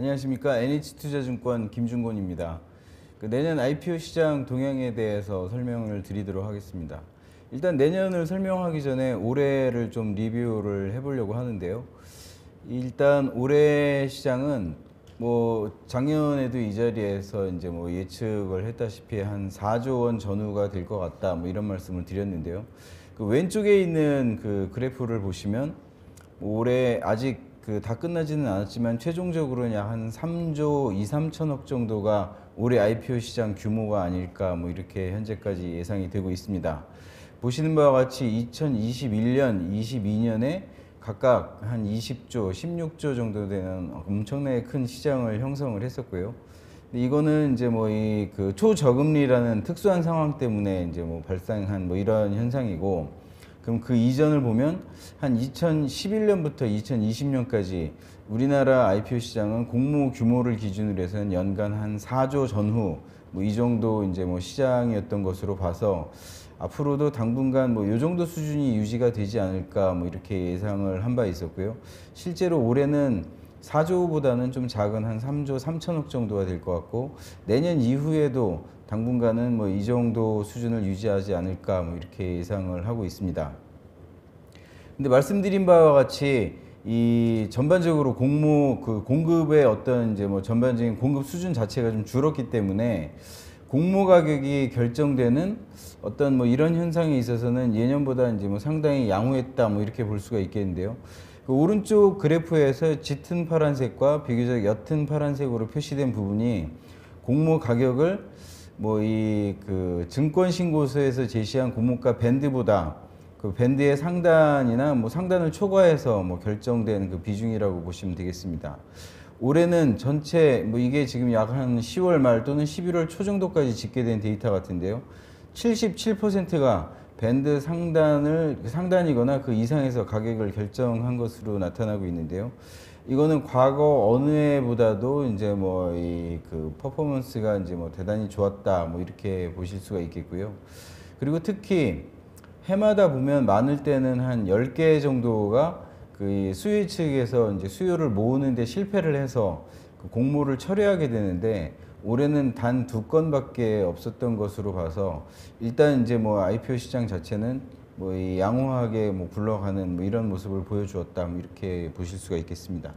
안녕하십니까. NH투자증권 김준곤입니다. 내년 IPO 시장 동향에 대해서 설명을 드리도록 하겠습니다. 일단 내년을 설명하기 전에 올해를 좀 리뷰를 해보려고 하는데요. 일단 올해 시장은 작년에도 이 자리에서 이제 예측을 했다시피 한 4조 원 전후가 될 것 같다, 이런 말씀을 드렸는데요. 그 왼쪽에 있는 그 그래프를 보시면 올해 아직 다 끝나지는 않았지만 최종적으로는 약 한 3조 2, 3천억 정도가 올해 IPO 시장 규모가 아닐까 이렇게 현재까지 예상이 되고 있습니다. 보시는 바와 같이 2021년, 22년에 각각 한 20조, 16조 정도 되는 엄청나게 큰 시장을 형성을 했었고요. 근데 이거는 이제 이 그 초저금리라는 특수한 상황 때문에 이제 발생한 이런 현상이고, 그럼 그 이전을 보면 한 2011년부터 2020년까지 우리나라 IPO 시장은 공모 규모를 기준으로 해서는 연간 한 4조 전후 이 정도 이제 시장이었던 것으로 봐서 앞으로도 당분간 요 정도 수준이 유지가 되지 않을까 이렇게 예상을 한 바 있었고요. 실제로 올해는 4조보다는 좀 작은 한 3조 3천억 정도가 될 것 같고, 내년 이후에도 당분간은 이 정도 수준을 유지하지 않을까 이렇게 예상을 하고 있습니다. 근데 말씀드린 바와 같이 이 전반적으로 공급의 어떤 이제 전반적인 공급 수준 자체가 좀 줄었기 때문에 공모 가격이 결정되는 어떤 이런 현상에 있어서는 예년보다 이제 상당히 양호했다 이렇게 볼 수가 있겠는데요. 그 오른쪽 그래프에서 짙은 파란색과 비교적 옅은 파란색으로 표시된 부분이 공모 가격을 그 증권신고서에서 제시한 공모가 밴드보다 그 밴드의 상단이나 상단을 초과해서 결정된 그 비중이라고 보시면 되겠습니다. 올해는 전체 이게 지금 약 한 10월 말 또는 11월 초 정도까지 집계된 데이터 같은데요. 77%가 밴드 상단이거나 그 이상에서 가격을 결정한 것으로 나타나고 있는데요. 이거는 과거 어느 해보다도 이제 이 그 퍼포먼스가 이제 대단히 좋았다 이렇게 보실 수가 있겠고요. 그리고 특히 해마다 보면 많을 때는 한 10개 정도가 그 수요 측에서 이제 수요를 모으는데 실패를 해서 그 공모를 철회하게 되는데, 올해는 단 2건밖에 없었던 것으로 봐서 일단 이제 IPO 시장 자체는 이 양호하게 굴러가는 이런 모습을 보여주었다 이렇게 보실 수가 있겠습니다.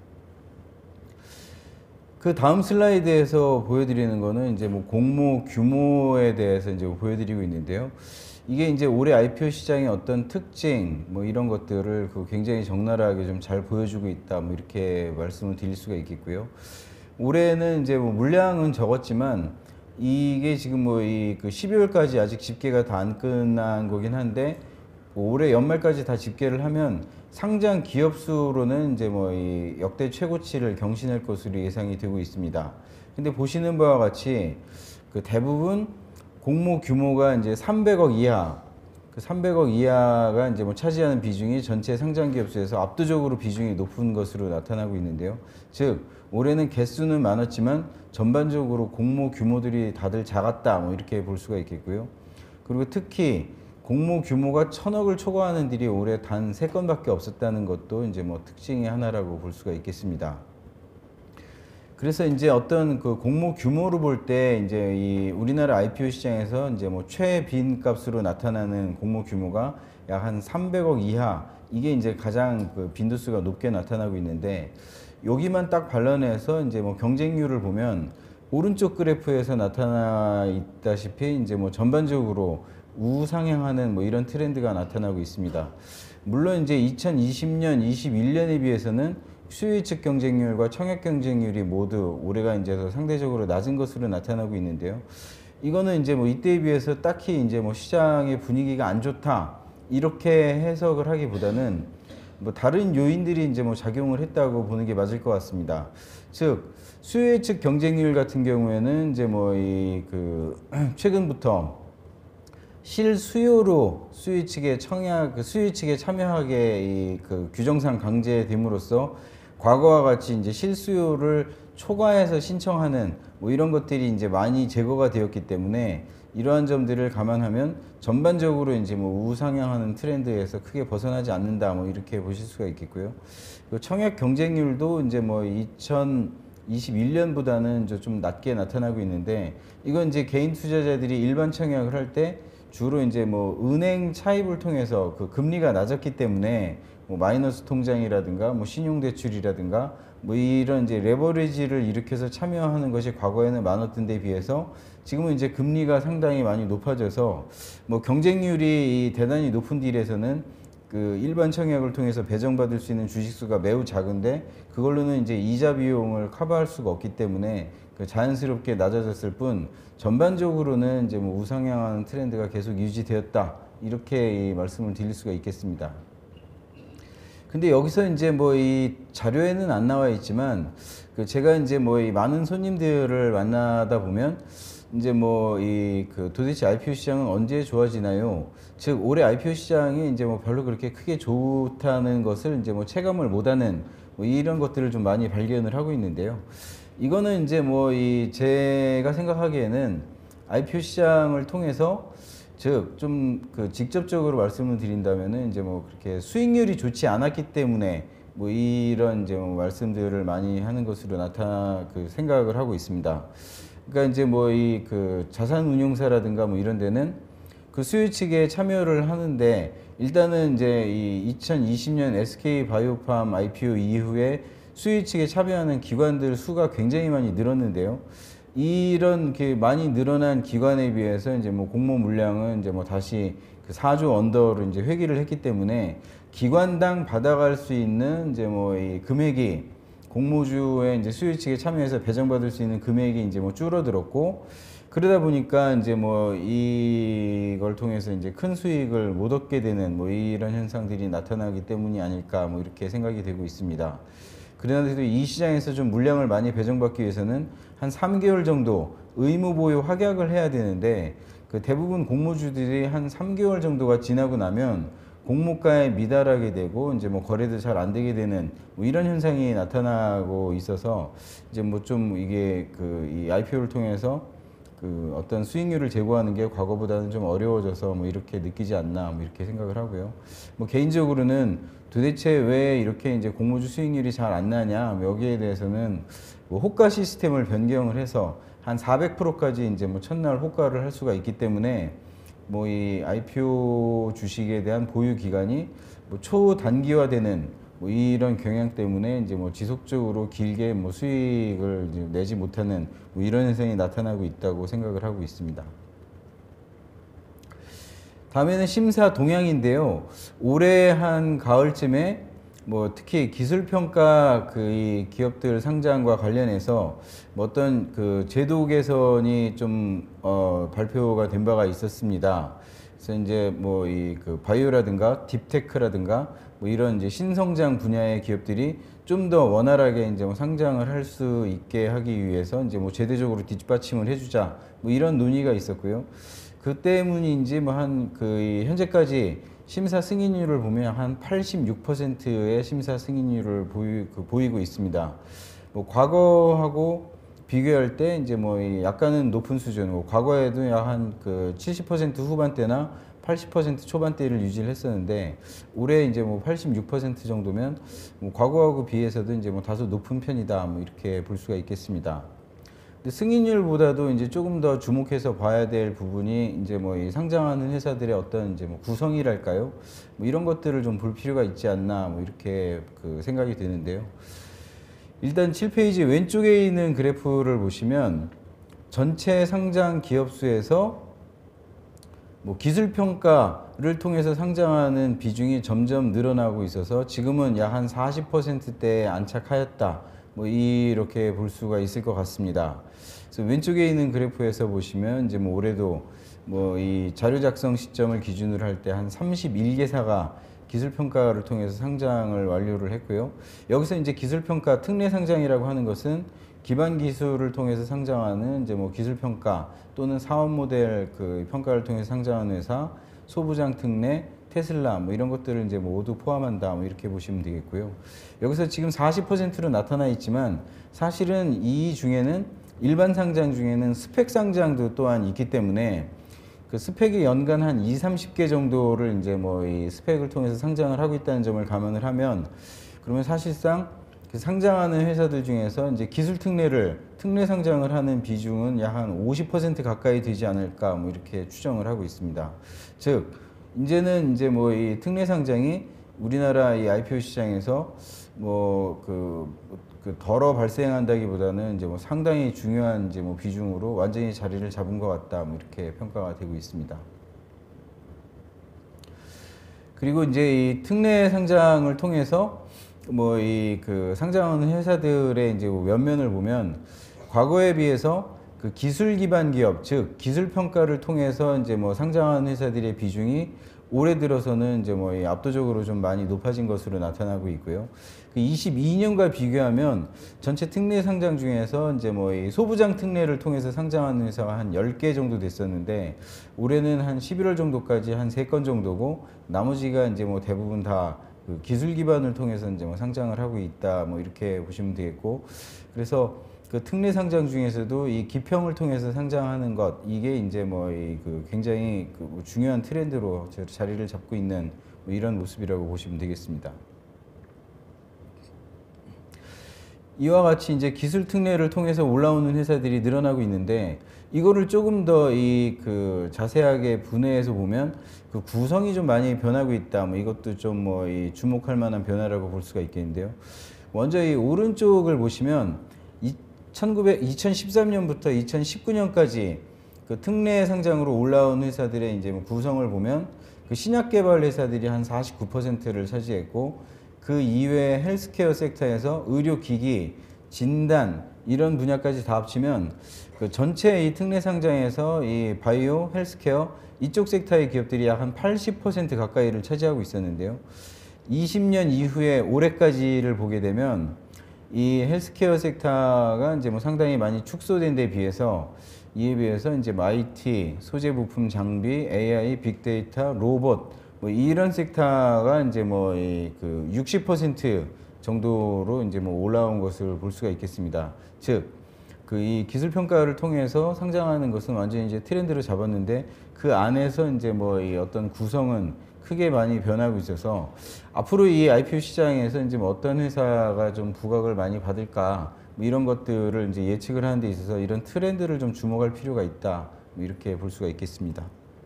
그 다음 슬라이드에서 보여드리는 거는 이제 공모 규모에 대해서 이제 보여드리고 있는데요. 이게 이제 올해 IPO 시장의 어떤 특징 이런 것들을 굉장히 적나라하게 좀 잘 보여주고 있다 이렇게 말씀을 드릴 수가 있겠고요. 올해는 이제 물량은 적었지만 이게 지금 그 12월까지 아직 집계가 다 안 끝난 거긴 한데, 올해 연말까지 다 집계를 하면 상장 기업 수로는 이제 이 역대 최고치를 경신할 것으로 예상이 되고 있습니다. 근데 보시는 바와 같이 그 대부분 공모 규모가 이제 300억 이하, 그 300억 이하가 이제 차지하는 비중이 전체 상장 기업 수에서 압도적으로 비중이 높은 것으로 나타나고 있는데요. 즉 올해는 개수는 많았지만 전반적으로 공모 규모들이 다들 작았다 이렇게 볼 수가 있겠고요. 그리고 특히 공모 규모가 1000억을 초과하는 딜이 올해 단 3건밖에 없었다는 것도 이제 특징의 하나라고 볼 수가 있겠습니다. 그래서 이제 어떤 그 공모 규모로 볼 때 이제 이 우리나라 IPO 시장에서 이제 최빈 값으로 나타나는 공모 규모가 약 한 300억 이하, 이게 이제 가장 그 빈도수가 높게 나타나고 있는데, 여기만 딱 발라내서 이제 경쟁률을 보면 오른쪽 그래프에서 나타나 있다시피 이제 전반적으로 우상향하는 이런 트렌드가 나타나고 있습니다. 물론 이제 2020년, 21년에 비해서는 수요 측 경쟁률과 청약 경쟁률이 모두 올해가 이제 더 상대적으로 낮은 것으로 나타나고 있는데요. 이거는 이제 이때에 비해서 딱히 이제 시장의 분위기가 안 좋다 이렇게 해석을 하기보다는 다른 요인들이 이제 작용을 했다고 보는 게 맞을 것 같습니다. 즉 수요 측 경쟁률 같은 경우에는 이제 최근부터 실수요로 수요 측의 수요 측에 참여하게 그 규정상 강제됨으로써 과거와 같이 이제 실수요를 초과해서 신청하는 이런 것들이 이제 많이 제거가 되었기 때문에, 이러한 점들을 감안하면 전반적으로 이제 우상향하는 트렌드에서 크게 벗어나지 않는다 이렇게 보실 수가 있겠고요. 청약 경쟁률도 이제 21년보다는 좀 낮게 나타나고 있는데, 이건 이제 개인 투자자들이 일반 청약을 할 때 주로 이제 뭐 은행 차입을 통해서 그 금리가 낮았기 때문에 뭐 마이너스 통장이라든가 뭐 신용대출이라든가 뭐 이런 이제 레버리지를 일으켜서 참여하는 것이 과거에는 많았던 데 비해서 지금은 이제 금리가 상당히 많이 높아져서 뭐 경쟁률이 대단히 높은 딜에서는 그 일반 청약을 통해서 배정받을 수 있는 주식수가 매우 작은데, 그걸로는 이제 이자 비용을 커버할 수가 없기 때문에 그 자연스럽게 낮아졌을 뿐, 전반적으로는 이제 뭐 우상향하는 트렌드가 계속 유지되었다, 이렇게 말씀을 드릴 수가 있겠습니다. 근데 여기서 이제 뭐 이 자료에는 안 나와 있지만, 그 제가 이제 뭐 이 많은 손님들을 만나다 보면 이제 뭐 이 그 도대체 IPO 시장은 언제 좋아지나요? 즉 올해 IPO 시장이 이제 뭐 별로 그렇게 크게 좋다는 것을 이제 뭐 체감을 못하는 뭐 이런 것들을 좀 많이 발견을 하고 있는데요. 이거는 이제 뭐 이 제가 생각하기에는 IPO 시장을 통해서, 즉 좀 그 직접적으로 말씀을 드린다면은 이제 뭐 그렇게 수익률이 좋지 않았기 때문에 뭐 이런 이제 뭐 말씀들을 많이 하는 것으로 그 생각을 하고 있습니다. 그러니까 이제 뭐 이 그 자산운용사라든가 뭐 이런 데는 그 수요 측에 참여를 하는데, 일단은 이제 이 2020년 SK바이오팜 IPO 이후에 수요 측에 참여하는 기관들 수가 굉장히 많이 늘었는데요. 이런 게 많이 늘어난 기관에 비해서 이제 뭐 공모 물량은 이제 뭐 다시 그 4조 언더로 이제 회귀를 했기 때문에 기관당 받아갈 수 있는 이제 뭐 이 금액이, 공모주의 이제 수요 측에 참여해서 배정받을 수 있는 금액이 이제 뭐 줄어들었고, 그러다 보니까 이제 뭐 이걸 통해서 이제 큰 수익을 못 얻게 되는 뭐 이런 현상들이 나타나기 때문이 아닐까, 뭐 이렇게 생각이 되고 있습니다. 그런데도 이 시장에서 좀 물량을 많이 배정받기 위해서는 한 3개월 정도 의무 보유 확약을 해야 되는데, 그 대부분 공모주들이 한 3개월 정도가 지나고 나면 공모가에 미달하게 되고 이제 뭐 거래도 잘 안 되게 되는 뭐 이런 현상이 나타나고 있어서, 이제 뭐 좀 이게 그 이 IPO를 통해서 그 어떤 수익률을 제고하는 게 과거보다는 좀 어려워져서 뭐 이렇게 느끼지 않나, 뭐 이렇게 생각을 하고요. 뭐 개인적으로는 도대체 왜 이렇게 이제 공모주 수익률이 잘 안 나냐, 뭐 여기에 대해서는 뭐 호가 시스템을 변경을 해서 한 400%까지 이제 뭐 첫날 호가를 할 수가 있기 때문에, 뭐 이 IPO 주식에 대한 보유 기간이 뭐 초단기화되는 뭐 이런 경향 때문에 이제 뭐 지속적으로 길게 뭐 수익을 이제 내지 못하는 뭐 이런 현상이 나타나고 있다고 생각을 하고 있습니다. 다음에는 심사 동향인데요. 올해 한 가을쯤에 뭐 특히 기술평가 그 기업들 상장과 관련해서 뭐 어떤 그 제도 개선이 좀 발표가 된 바가 있었습니다. 그래서 이제 뭐 이 그 바이오라든가 딥테크라든가 뭐 이런 이제 신성장 분야의 기업들이 좀 더 원활하게 이제 뭐 상장을 할 수 있게 하기 위해서 이제 뭐 제도적으로 뒷받침을 해주자, 뭐 이런 논의가 있었고요. 그 때문인지 뭐 한 그 현재까지 심사 승인율을 보면 한 86%의 심사 승인율을 보이고 있습니다. 뭐 과거하고 비교할 때 이제 뭐 약간은 높은 수준이고, 과거에도 약 한 그 70% 후반대나 80% 초반대를 유지를 했었는데, 올해 이제 뭐 86% 정도면 뭐 과거하고 비해서도 이제 뭐 다소 높은 편이다, 뭐 이렇게 볼 수가 있겠습니다. 근데 승인율보다도 이제 조금 더 주목해서 봐야 될 부분이 이제 뭐 이 상장하는 회사들의 어떤 이제 뭐 구성이랄까요? 뭐 이런 것들을 좀 볼 필요가 있지 않나, 뭐 이렇게 그 생각이 드는데요. 일단 7페이지 왼쪽에 있는 그래프를 보시면 전체 상장 기업 수에서 뭐 기술평가를 통해서 상장하는 비중이 점점 늘어나고 있어서 지금은 약 한 40%대에 안착하였다, 뭐 이렇게 볼 수가 있을 것 같습니다. 그래서 왼쪽에 있는 그래프에서 보시면 이제 뭐 올해도 뭐 이 자료 작성 시점을 기준으로 할 때 한 31개사가 기술평가를 통해서 상장을 완료를 했고요. 여기서 이제 기술평가 특례 상장이라고 하는 것은 기반 기술을 통해서 상장하는 이제 뭐 기술평가 또는 사업 모델 그 평가를 통해서 상장하는 회사, 소부장 특례, 테슬라 뭐 이런 것들을 이제 모두 포함한다, 뭐 이렇게 보시면 되겠고요. 여기서 지금 40%로 나타나 있지만 사실은 이 중에는 일반 상장 중에는 스펙 상장도 또한 있기 때문에 그 스펙이 연간 한 20-30개 정도를 이제 뭐 이 스펙을 통해서 상장을 하고 있다는 점을 감안을 하면, 그러면 사실상 상장하는 회사들 중에서 이제 기술 특례 상장을 하는 비중은 약 한 50% 가까이 되지 않을까 뭐 이렇게 추정을 하고 있습니다. 즉 이제는 이제 뭐 이 특례 상장이 우리나라 이 IPO 시장에서 그 덜어 발생한다기보다는 이제 뭐 상당히 중요한 이제 뭐 비중으로 완전히 자리를 잡은 것 같다 뭐 이렇게 평가가 되고 있습니다. 그리고 이제 이 특례 상장을 통해서 뭐 이 그 상장하는 회사들의 이제 면면을 보면 과거에 비해서 그 기술 기반 기업, 즉 기술 평가를 통해서 이제 뭐 상장하는 회사들의 비중이 올해 들어서는 이제 뭐 압도적으로 좀 많이 높아진 것으로 나타나고 있고요. 그 22년과 비교하면 전체 특례 상장 중에서 이제 뭐 이 소부장 특례를 통해서 상장하는 회사가 한 10개 정도 됐었는데 올해는 한 11월 정도까지 한 3건 정도고 나머지가 이제 뭐 대부분 다 그 기술 기반을 통해서 이제 뭐 상장을 하고 있다 뭐 이렇게 보시면 되겠고, 그래서 그 특례 상장 중에서도 이 기평을 통해서 상장하는 것, 이게 이제 뭐 그 굉장히 그 중요한 트렌드로 자리를 잡고 있는 뭐 이런 모습이라고 보시면 되겠습니다. 이와 같이 이제 기술 특례를 통해서 올라오는 회사들이 늘어나고 있는데, 이거를 조금 더 그 자세하게 분해해서 보면 그 구성이 좀 많이 변하고 있다. 뭐 이것도 좀 뭐 주목할 만한 변화라고 볼 수가 있겠는데요. 먼저 이 오른쪽을 보시면 2013년부터 2019년까지 그 특례 상장으로 올라온 회사들의 이제 뭐 구성을 보면 그 신약 개발 회사들이 한 49%를 차지했고, 그 이외에 헬스케어 섹터에서 의료기기, 진단 이런 분야까지 다 합치면 그 전체 이 특례 상장에서 이 바이오, 헬스케어 이쪽 섹터의 기업들이 약 한 80% 가까이를 차지하고 있었는데요. 20년 이후에 올해까지를 보게 되면 이 헬스케어 섹터가 이제 뭐 상당히 많이 축소된 데 비해서, 이에 비해서 이제 IT, 소재 부품 장비, AI, 빅데이터, 로봇 뭐 이런 섹터가 이제 뭐 그 60% 정도로 이제 뭐 올라온 것을 볼 수가 있겠습니다. 즉, 그 이 기술 평가를 통해서 상장하는 것은 완전히 이제 트렌드를 잡았는데, 그 안에서 이제 뭐 이 어떤 구성은 크게 많이 변하고 있어서 앞으로 이 IPO 시장에서 이제 뭐 어떤 회사가 좀 부각을 많이 받을까 뭐 이런 것들을 이제 예측을 하는 데 있어서 이런 트렌드를 좀 주목할 필요가 있다 뭐 이렇게 볼 수가 있겠습니다.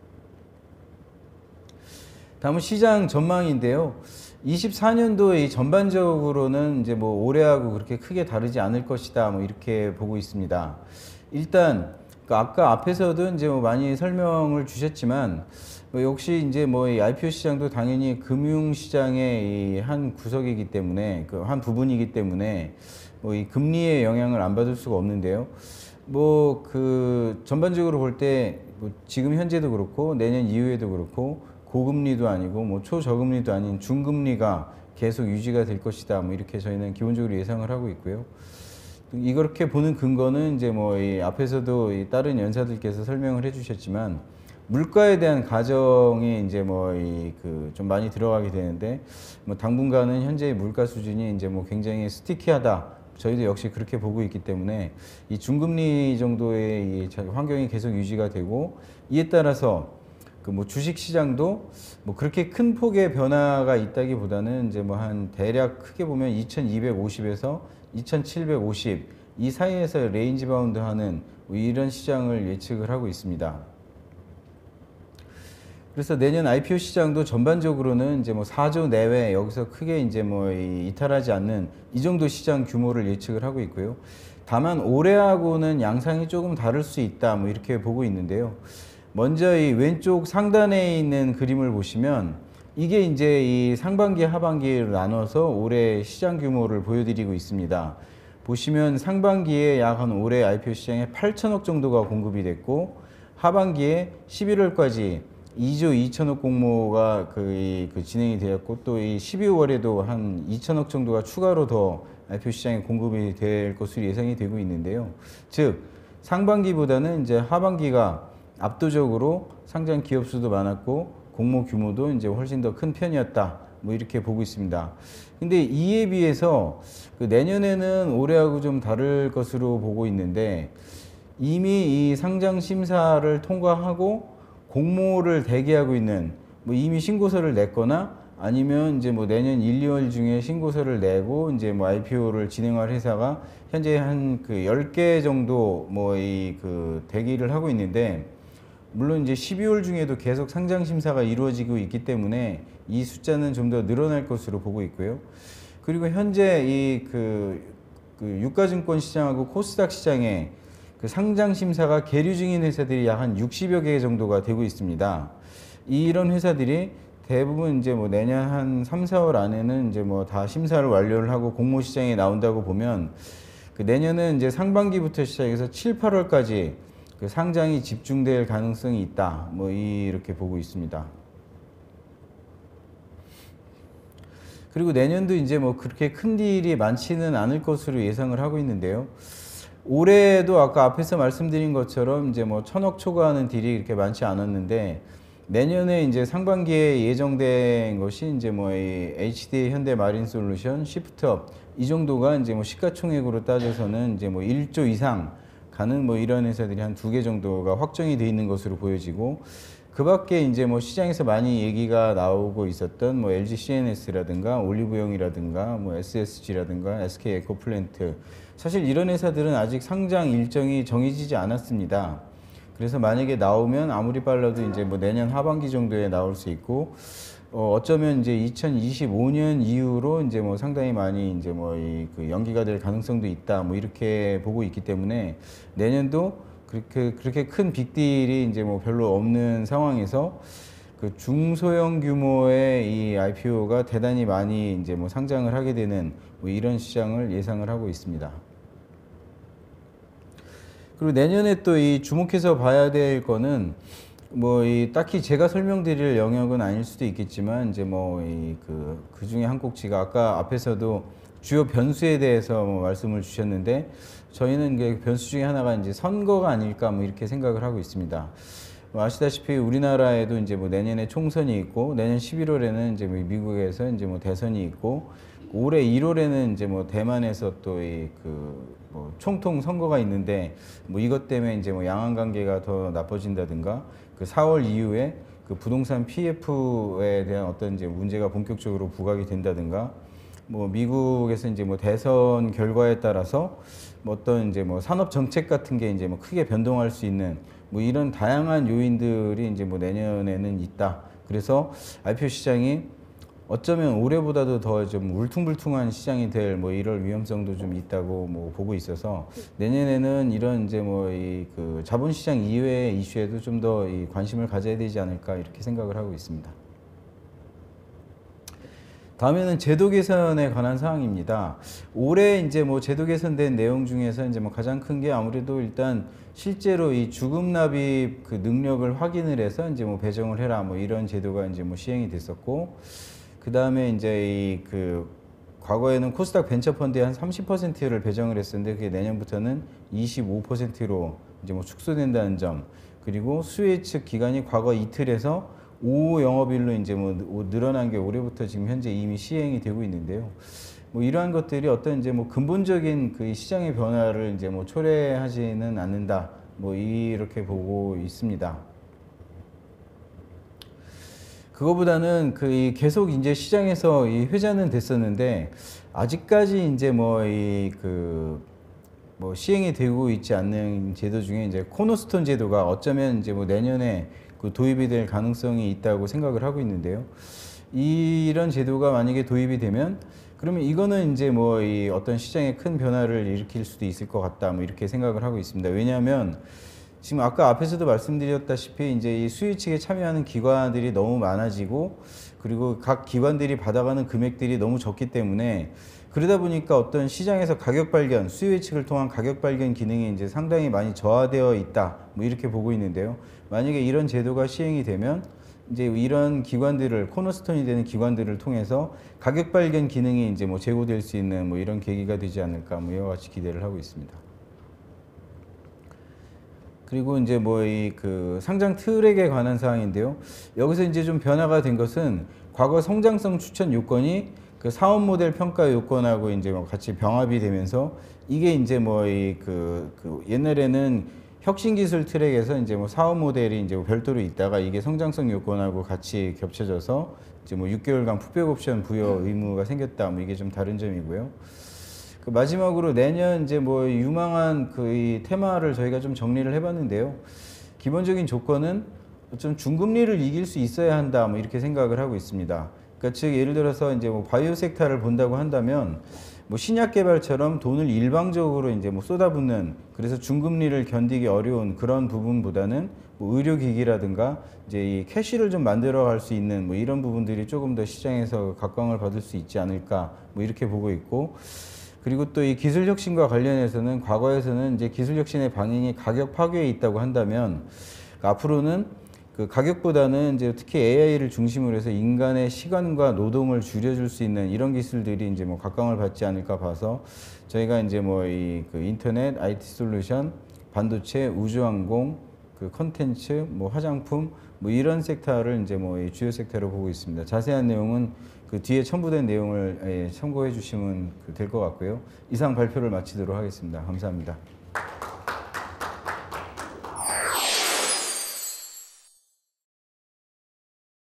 다음은 시장 전망인데요. 24년도에 전반적으로는 이제 뭐 올해하고 그렇게 크게 다르지 않을 것이다 뭐 이렇게 보고 있습니다. 일단 그 아까 앞에서도 이제 뭐 많이 설명을 주셨지만 역시 이제 뭐 이 IPO 시장도 당연히 금융 시장의 이 한 구석이기 때문에, 그 한 부분이기 때문에 뭐 이 금리의 영향을 안 받을 수가 없는데요. 뭐 그 전반적으로 볼 때 뭐 지금 현재도 그렇고 내년 이후에도 그렇고 고금리도 아니고 뭐 초저금리도 아닌 중금리가 계속 유지가 될 것이다 뭐 이렇게 저희는 기본적으로 예상을 하고 있고요. 이렇게 보는 근거는 이제 뭐 이 앞에서도 이 다른 연사들께서 설명을 해주셨지만 물가에 대한 가정이 이제 뭐 이 그 좀 많이 들어가게 되는데, 뭐 당분간은 현재의 물가 수준이 이제 뭐 굉장히 스티키하다. 저희도 역시 그렇게 보고 있기 때문에 이 중금리 정도의 이 환경이 계속 유지가 되고, 이에 따라서 그 뭐 주식 시장도 뭐 그렇게 큰 폭의 변화가 있다기보다는 이제 뭐 한 대략 크게 보면 2250에서 2750 이 사이에서 레인지 바운드 하는 뭐 이런 시장을 예측을 하고 있습니다. 그래서 내년 IPO 시장도 전반적으로는 이제 뭐 4조 내외, 여기서 크게 이제 뭐 이탈하지 않는 이 정도 시장 규모를 예측을 하고 있고요. 다만 올해하고는 양상이 조금 다를 수 있다 뭐 이렇게 보고 있는데요. 먼저 이 왼쪽 상단에 있는 그림을 보시면 이게 이제 이 상반기 하반기를 나눠서 올해 시장 규모를 보여드리고 있습니다. 보시면 상반기에 약 한 올해 IPO 시장에 8천억 정도가 공급이 됐고, 하반기에 11월까지 2조 2천억 공모가 그 진행이 되었고, 또 이 12월에도 한 2천억 정도가 추가로 더 IPO 시장에 공급이 될 것으로 예상이 되고 있는데요. 즉 상반기보다는 이제 하반기가 압도적으로 상장 기업 수도 많았고 공모 규모도 이제 훨씬 더 큰 편이었다 뭐 이렇게 보고 있습니다. 근데 이에 비해서 그 내년에는 올해하고 좀 다를 것으로 보고 있는데, 이미 이 상장 심사를 통과하고 공모를 대기하고 있는, 뭐 이미 신고서를 냈거나 아니면 이제 뭐 내년 1, 2월 중에 신고서를 내고 이제 뭐 IPO를 진행할 회사가 현재 한 그 10개 정도 뭐 이 그 대기를 하고 있는데, 물론 이제 12월 중에도 계속 상장 심사가 이루어지고 있기 때문에 이 숫자는 좀 더 늘어날 것으로 보고 있고요. 그리고 현재 이 그 유가증권 시장하고 코스닥 시장에 그 상장 심사가 계류 중인 회사들이 약 한 60여 개 정도가 되고 있습니다. 이런 회사들이 대부분 이제 뭐 내년 한 3, 4월 안에는 이제 뭐 다 심사를 완료를 하고 공모 시장에 나온다고 보면, 그 내년은 이제 상반기부터 시작해서 7, 8월까지 그 상장이 집중될 가능성이 있다. 뭐 이렇게 보고 있습니다. 그리고 내년도 이제 뭐 그렇게 큰 딜이 많지는 않을 것으로 예상을 하고 있는데요. 올해도 아까 앞에서 말씀드린 것처럼 이제 뭐 1,000억 초과하는 딜이 이렇게 많지 않았는데, 내년에 이제 상반기에 예정된 것이 이제 뭐 이 HD 현대마린솔루션, 시프트업 이 정도가 이제 뭐 시가총액으로 따져서는 이제 뭐 1조 이상 가는 뭐 이런 회사들이 한 2개 정도가 확정이 돼 있는 것으로 보여지고, 그 밖에 이제 뭐 시장에서 많이 얘기가 나오고 있었던 뭐 LG CNS라든가 올리브영이라든가 뭐 SSG라든가 SK 에코플랜트, 사실 이런 회사들은 아직 상장 일정이 정해지지 않았습니다. 그래서 만약에 나오면 아무리 빨라도 이제 뭐 내년 하반기 정도에 나올 수 있고, 어쩌면 이제 2025년 이후로 이제 뭐 상당히 많이 이제 뭐 이 그 연기가 될 가능성도 있다. 뭐 이렇게 보고 있기 때문에 내년도 그렇게 큰 빅딜이 이제 뭐 별로 없는 상황에서 그 중소형 규모의 이 IPO가 대단히 많이 이제 뭐 상장을 하게 되는 뭐 이런 시장을 예상을 하고 있습니다. 그리고 내년에 또 이 주목해서 봐야 될 거는 뭐 이 딱히 제가 설명드릴 영역은 아닐 수도 있겠지만, 이제 뭐 이 그 중에 한 꼭지가 아까 앞에서도 주요 변수에 대해서 뭐 말씀을 주셨는데, 저희는 그 변수 중에 하나가 이제 선거가 아닐까 뭐 이렇게 생각을 하고 있습니다. 뭐 아시다시피 우리나라에도 이제 뭐 내년에 총선이 있고, 내년 11월에는 이제 뭐 미국에서 이제 뭐 대선이 있고, 올해 1월에는 이제 뭐 대만에서 또 이 뭐 총통 선거가 있는데, 뭐 이것 때문에 이제 뭐 양안 관계가 더 나빠진다든가, 그 4월 이후에 그 부동산 PF에 대한 어떤 이제 문제가 본격적으로 부각이 된다든가, 뭐 미국에서 이제 뭐 대선 결과에 따라서 뭐 어떤 이제 뭐 산업 정책 같은 게 이제 뭐 크게 변동할 수 있는 뭐 이런 다양한 요인들이 이제 뭐 내년에는 있다. 그래서 IPO 시장이 어쩌면 올해보다도 더 좀 울퉁불퉁한 시장이 될 뭐 이럴 위험성도 좀 있다고 뭐 보고 있어서, 내년에는 이런 이제 뭐 이 그 자본시장 이외의 이슈에도 좀 더 이 관심을 가져야 되지 않을까 이렇게 생각을 하고 있습니다. 다음에는 제도 개선에 관한 사항입니다. 올해 이제 뭐 제도 개선된 내용 중에서 이제 뭐 가장 큰 게 아무래도 일단 실제로 이 주금 납입 그 능력을 확인을 해서 이제 뭐 배정을 해라 뭐 이런 제도가 이제 뭐 시행이 됐었고, 그 다음에 이제 이 그 과거에는 코스닥 벤처펀드에 한 30%를 배정을 했었는데, 그게 내년부터는 25%로 이제 뭐 축소된다는 점, 그리고 수혜 측 기간이 과거 이틀에서 5 영업일로 이제 뭐 늘어난 게 올해부터 지금 현재 이미 시행이 되고 있는데요. 뭐 이러한 것들이 어떤 이제 뭐 근본적인 그 시장의 변화를 이제 뭐 초래하지는 않는다. 뭐 이렇게 보고 있습니다. 그거보다는 그 계속 이제 시장에서 이 회자는 됐었는데, 아직까지 이제 뭐 이 뭐 시행이 되고 있지 않는 제도 중에 이제 코너스톤 제도가 어쩌면 이제 뭐 내년에 그 도입이 될 가능성이 있다고 생각을 하고 있는데요. 이런 제도가 만약에 도입이 되면, 그러면 이거는 이제 뭐 이 어떤 시장에 큰 변화를 일으킬 수도 있을 것 같다. 뭐 이렇게 생각을 하고 있습니다. 왜냐하면 지금 아까 앞에서도 말씀드렸다시피 이제 이 수요 측에 참여하는 기관들이 너무 많아지고, 그리고 각 기관들이 받아가는 금액들이 너무 적기 때문에, 그러다 보니까 어떤 시장에서 가격 발견, 수요 예측을 통한 가격 발견 기능이 이제 상당히 많이 저하되어 있다. 뭐 이렇게 보고 있는데요. 만약에 이런 제도가 시행이 되면 이제 이런 기관들을, 코너스톤이 되는 기관들을 통해서 가격 발견 기능이 이제 뭐 제고될 수 있는 뭐 이런 계기가 되지 않을까, 뭐 이와 같이 기대를 하고 있습니다. 그리고 이제 뭐 이 그 상장 트랙에 관한 사항인데요. 여기서 이제 좀 변화가 된 것은, 과거 성장성 추천 요건이 그 사업 모델 평가 요건하고 이제 뭐 같이 병합이 되면서, 이게 이제 뭐 이 옛날에는 혁신기술 트랙에서 이제 뭐 사업 모델이 이제 뭐 별도로 있다가 이게 성장성 요건하고 같이 겹쳐져서 이제 뭐 6개월간 풋백 옵션 부여 의무가 생겼다. 뭐 이게 좀 다른 점이고요. 그 마지막으로 내년 이제 뭐 유망한 그 이 테마를 저희가 좀 정리를 해봤는데요. 기본적인 조건은 좀 중금리를 이길 수 있어야 한다. 뭐 이렇게 생각을 하고 있습니다. 그러니까 즉 예를 들어서 이제 뭐 바이오 섹터를 본다고 한다면 뭐 신약 개발처럼 돈을 일방적으로 이제 뭐 쏟아붓는 그래서 중금리를 견디기 어려운 그런 부분보다는 뭐 의료기기라든가 이제 이 캐시를 좀 만들어갈 수 있는 뭐 이런 부분들이 조금 더 시장에서 각광을 받을 수 있지 않을까 뭐 이렇게 보고 있고 그리고 또 이 기술 혁신과 관련해서는 과거에서는 이제 기술 혁신의 방향이 가격 파괴에 있다고 한다면 앞으로는 그 가격보다는 이제 특히 AI를 중심으로 해서 인간의 시간과 노동을 줄여줄 수 있는 이런 기술들이 이제 뭐 각광을 받지 않을까 봐서 저희가 이제 뭐 이 그 인터넷, IT 솔루션, 반도체, 우주항공, 그 컨텐츠, 뭐 화장품 뭐 이런 섹터를 이제 뭐 이 주요 섹터로 보고 있습니다. 자세한 내용은 그 뒤에 첨부된 내용을 참고해 주시면 될 것 같고요. 이상 발표를 마치도록 하겠습니다. 감사합니다.